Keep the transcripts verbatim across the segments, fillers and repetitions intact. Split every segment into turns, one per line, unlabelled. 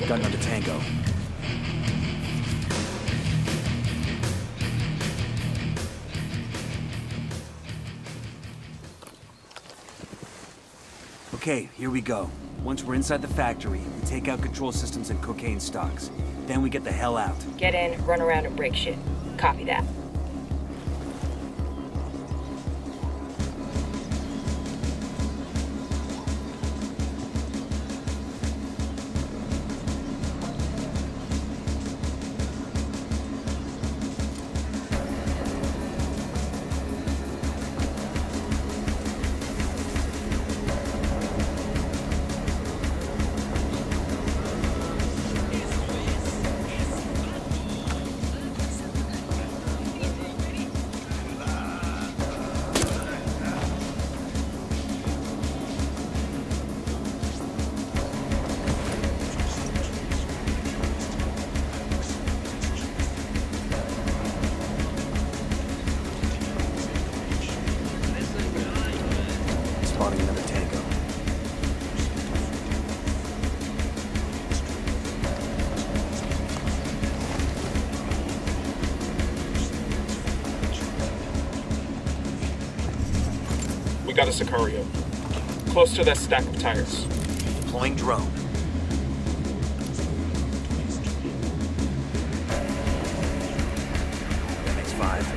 Gun number Tango. Okay, here we go. Once we're inside the factory, we take out control systems and cocaine stocks. Then we get the hell out.
Get in, run around, and break shit. Copy that.
Spotting another Tango.
We got a Sicario. Close to that stack of tires.
Deploying drone. M X five.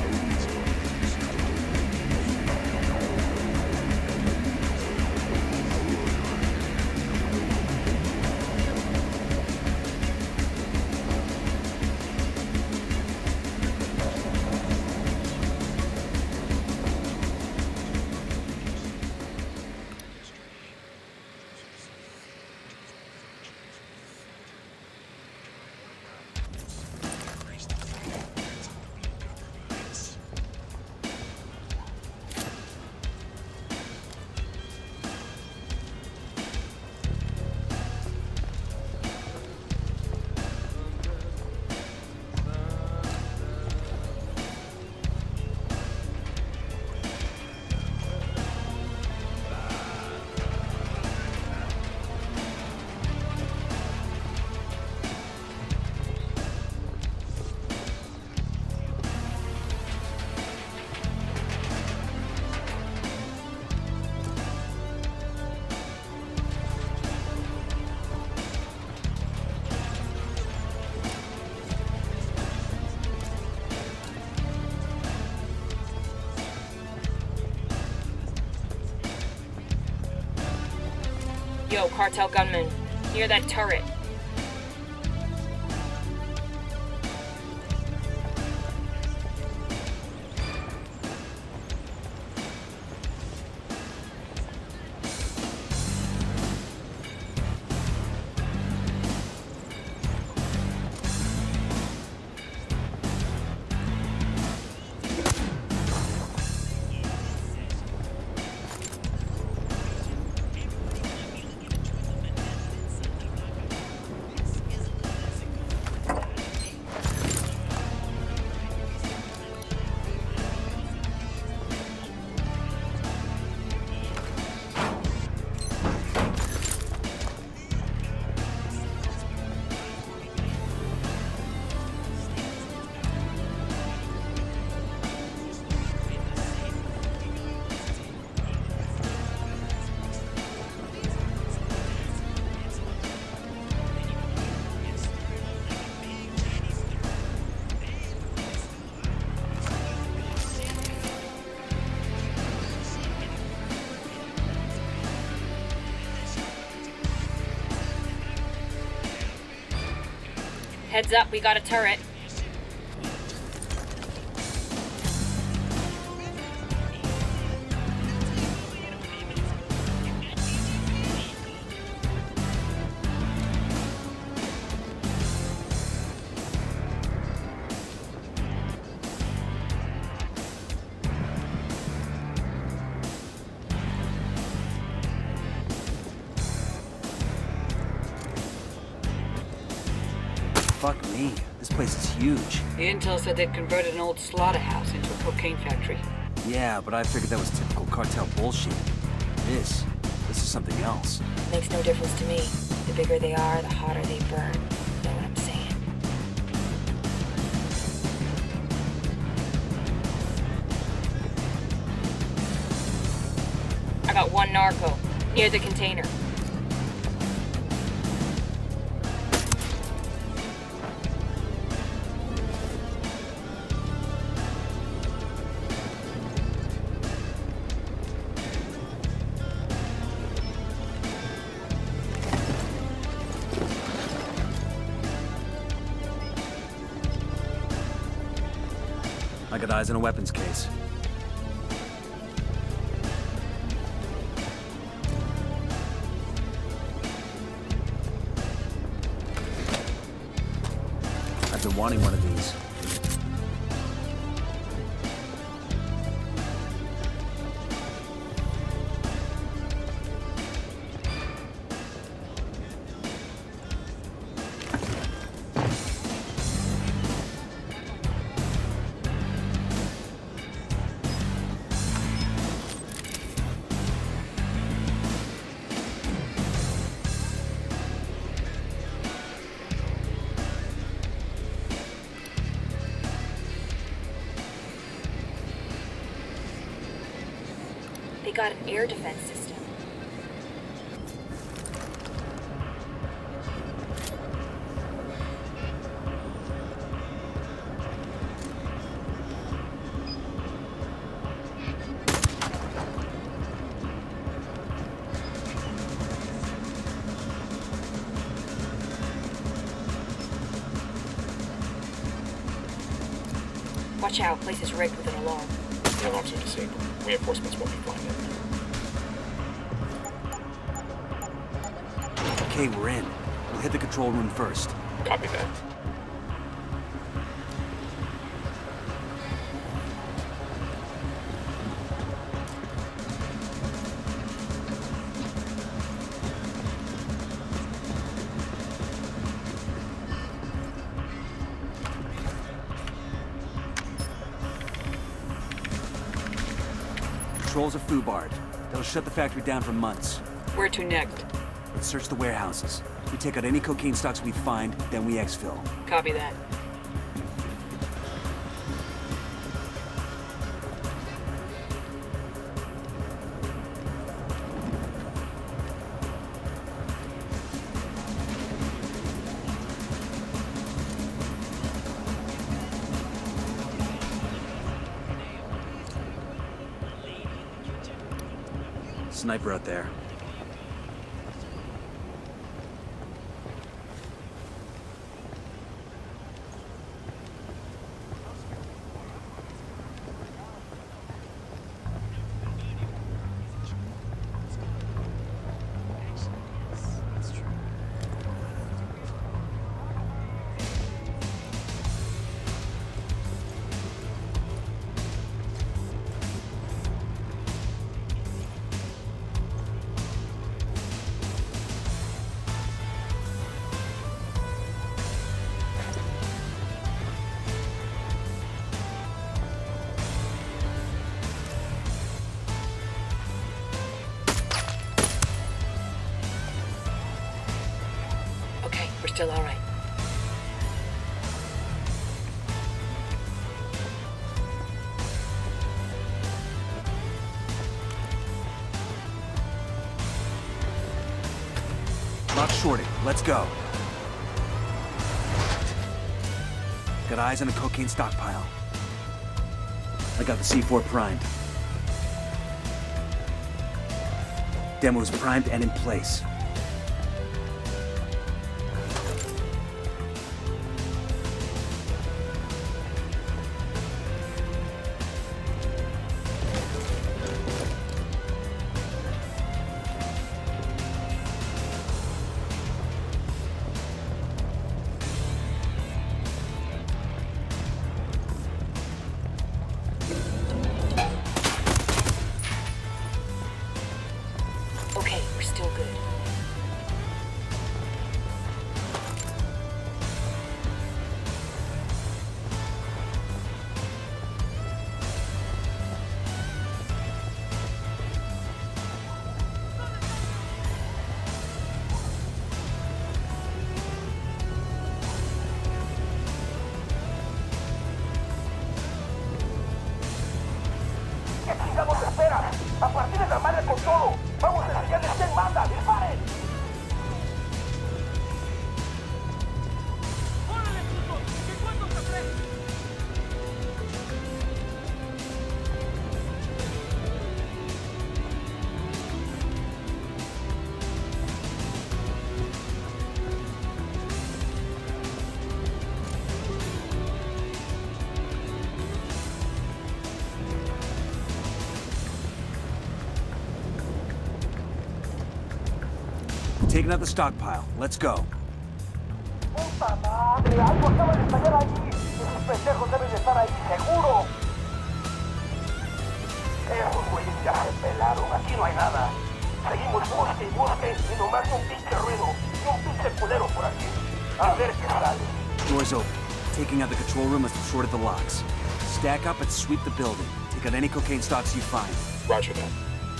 Yo, cartel gunman, near that turret. Heads up, we got a turret.
Fuck me. This place is huge.
The intel said they'd converted an old slaughterhouse into a cocaine factory.
Yeah, but I figured that was typical cartel bullshit. This, this is something else.
Makes no difference to me. The
bigger they are, the hotter they burn. Know what I'm saying? I got one narco, near the container.
I got eyes on a weapons case. I've been wanting one of these.
They got an air defense system. Watch out, place is rigged with an alarm.
The alarms are disabled. Reinforcements won't be flying in.
Okay, we're in. We'll hit the control room first.
Copy that.
Controls are foobarred. That'll shut the factory down for months.
Where to next?
Let's search the warehouses. We take out any cocaine stocks we find, then we exfil.
Copy that.
Sniper out there.
We're still all right.
Lock shorted. Let's go. Got eyes on a cocaine stockpile. I got the C four primed. Demo's primed and in place.
Okay, we're still good.
Taking out the stockpile. Let's go.
¡Puta madre! ¡Algo acaba de estallar allí! ¡Esos pendejos deben de estar ahí, seguro! Esos güeyes ya se pelaron. Aquí no hay nada. Seguimos busque y busque y nomás un pinche ruido. Y un pinche culero por aquí. A ver qué sale.
Doors open. Taking out the control room must have shorted the locks. Stack up and sweep the building. Take out any cocaine stocks you find.
Roger that.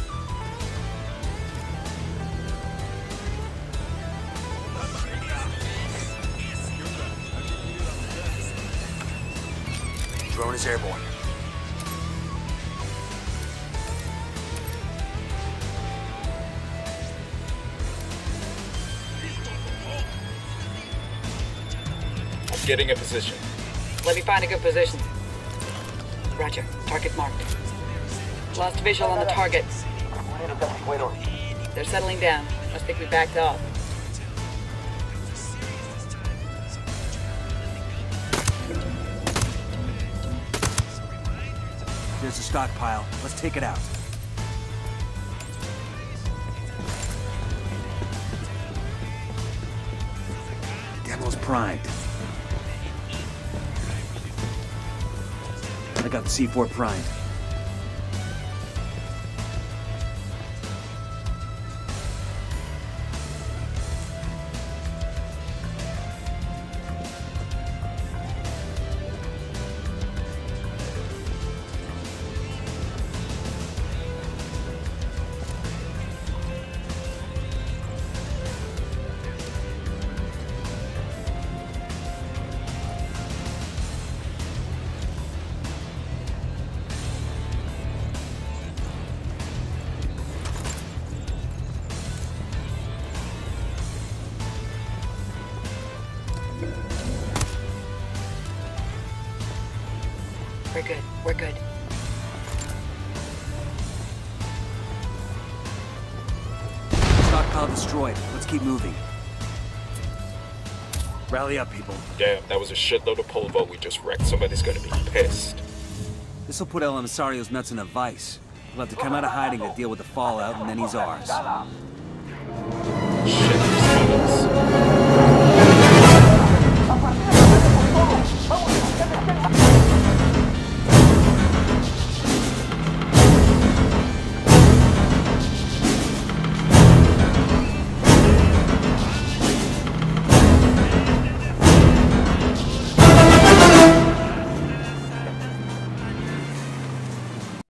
Drone is airborne.
I'm getting a position.
Let me find a good position. Roger. Target marked. Lost visual on the target. They're settling down. Must think we backed off.
There's a stockpile. Let's take it out. Demo's primed. I got the C four primed.
We're good. We're good.
Stockpile destroyed. Let's keep moving. Rally up, people.
Damn, that was a shitload of polvo we just wrecked. Somebody's gonna be pissed.
This'll put El Emisario's nuts in a vice. He'll have to come out of hiding to deal with the fallout, and then he's ours.
Shit, these funnels.